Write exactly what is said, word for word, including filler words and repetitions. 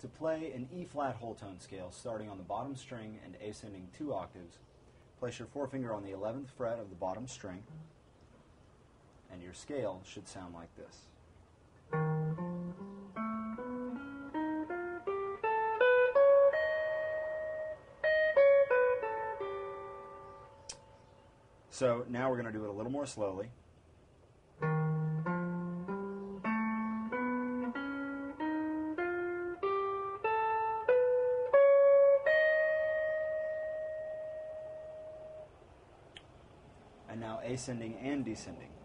To play an E-flat whole tone scale starting on the bottom string and ascending two octaves, place your forefinger on the eleventh fret of the bottom string, and your scale should sound like this. So now we're going to do it a little more slowly. And now ascending and descending.